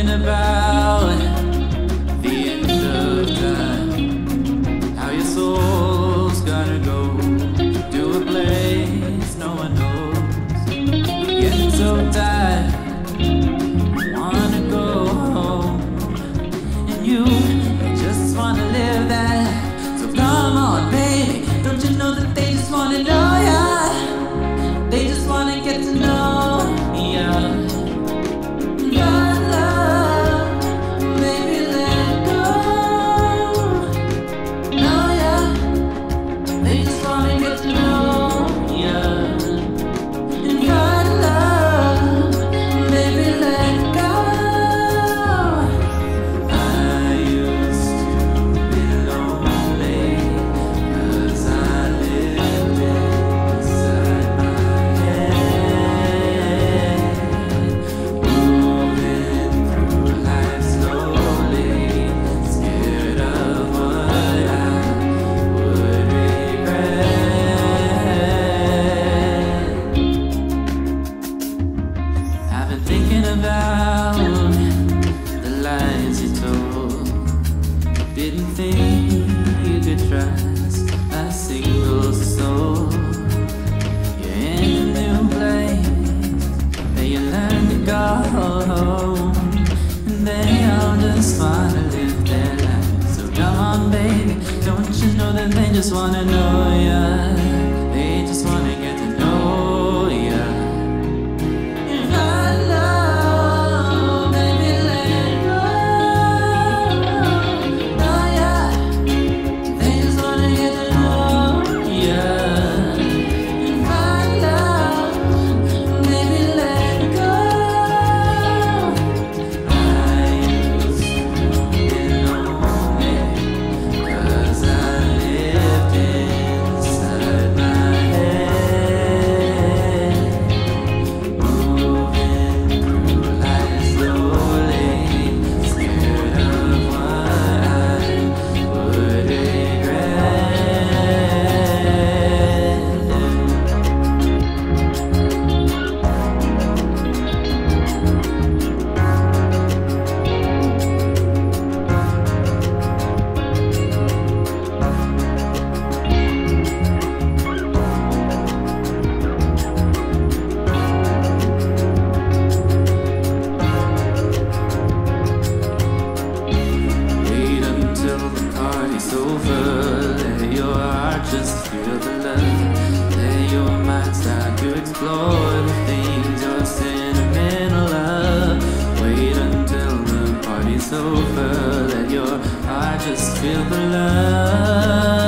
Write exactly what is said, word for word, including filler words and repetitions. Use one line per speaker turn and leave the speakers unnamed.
thinking about the end of time, how your soul's gonna go to a place no one knows. Getting so tired, wanna go home, and you just wanna live that. So come on, baby, don't you know that they just wanna know ya? They just wanna get to know ya. About the lies you told, didn't think you could trust a single soul. You're in a new place that you learn to go, and they all just wanna live their lives. So come on, baby, don't you know that they just wanna know ya? They just wanna get to know ya. Let your heart just feel the love. Let your mind start to explore the things you're sentimental of. Wait until the party's over. Let your heart just feel the love.